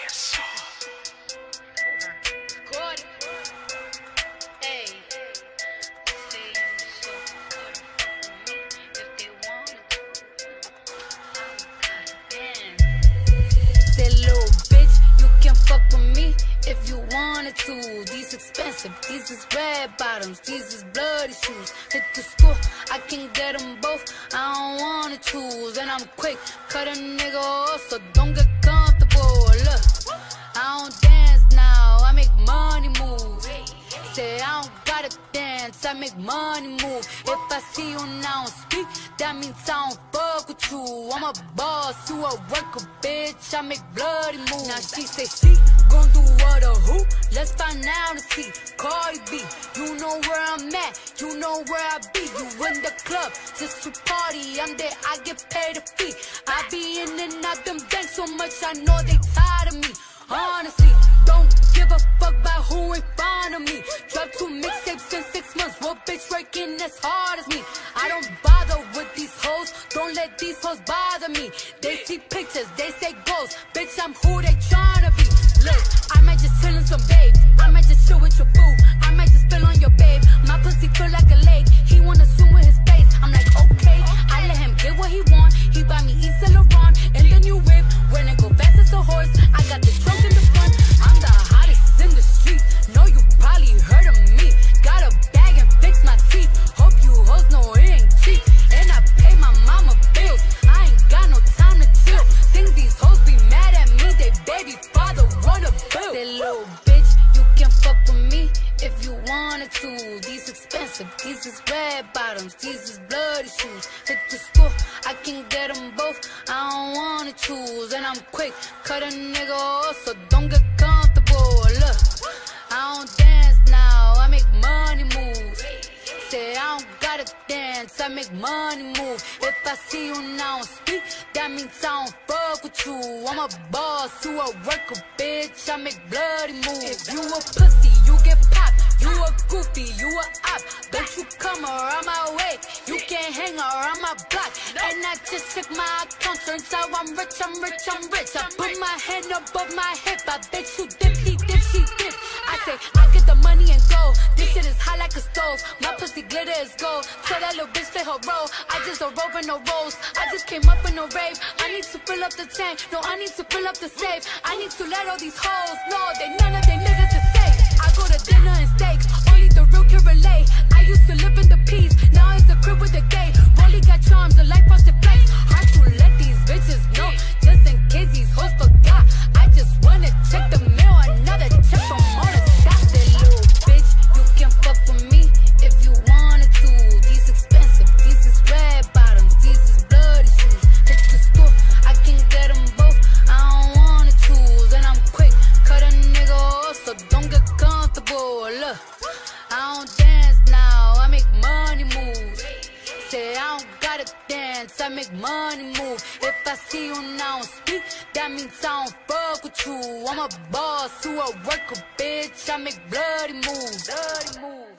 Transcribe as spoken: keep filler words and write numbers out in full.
If you wanted to, these expensive, these is red bottoms, these is bloody shoes. Hit the school, I can get them both, I don't wanna choose. And I'm quick, cut a nigga off, so don't get comfortable. Look, I don't dance now, I make money move. Say I don't gotta dance, I make money move. If I see you now speak, that means I don't fuck with you. I'm a boss, you a worker, bitch, I make bloody moves. Now she say she gon' do what or who? Let's find out and see. Cardi B, you know where I'm at, you know where I be. You in the club, just to party, I'm there, I get paid a fee. I be in and out them banks so much, I know they tired of me. Honestly, don't give a fuck about who in front of me. Drop two mixtapes in six months, what bitch working as hard as me? I don't bother with these hoes, don't let these hoes bother me. They see pictures, they say goals, bitch I'm who they tryna be. Look, I might just chill in some babe, I might just chill with your boo, I might just spill on your babe. My pussy feel like a lake, he wanna swim with his face. I'm like okay, I let him get what he want. He buy me East Saint Laurent and the new whip, when it go fast as a horse. I got the trunk in the front, I'm the hottest in the street. Know you probably heard of me. Got a bag and fix my teeth. Hope you hoes know it ain't cheap. And I pay my mama bills, I ain't got no time to chill. Think these hoes be mad at me, they baby father wanna bill. That little bitch, you can fuck with me if you wanted to. These expensive, these is red bottoms, these is bloody shoes. Hit the school, I can get them both, I don't wanna choose. And I'm quick, cut a nigga off, so don't get comfortable. Look, I don't dance now, I make money move. Say I don't gotta dance, I make money move. If I see you now speak, that means I don't fuck with you. I'm a boss, you a worker, bitch, I make bloody moves. If you a pussy, you get popped. You a goofy, you a op. Don't you come around my way, you can't hang around my block. And I just check my account, turns out I'm rich, I'm rich, I'm rich. I put my hand above my hip, I bet you dip, he dip, she dip. I say, I get the money and go, this shit is hot like a stove. My pussy glitter is gold, tell that little bitch play her role. I just don't roll with no rolls, I just came up in a rave. I need to fill up the tank, no I need to fill up the safe. I need to let all these hoes know that none of they niggas is safe. I go to dinner and steaks, only the real can relate. I used to live in the peace, now it's a crib with a gate. Rolly got charms, a life frosted place. Hard to let these bitches know, just in case these hoes forgot. I just wanna check the mail, another check from all the shots. That little bitch, you can fuck with me if you wanted to. These expensive, these is red bottoms, these is bloody shoes. Hit the school, I can get them both, I don't wanna choose. And I'm quick, cut a nigga off, so don't get comfortable. Look, I don't dance now, I make money moves. Say I don't gotta dance, I make money move. If I see you now speak, that means I don't fuck with you. I'm a boss, you a worker, bitch, I make bloody moves. Bloody moves.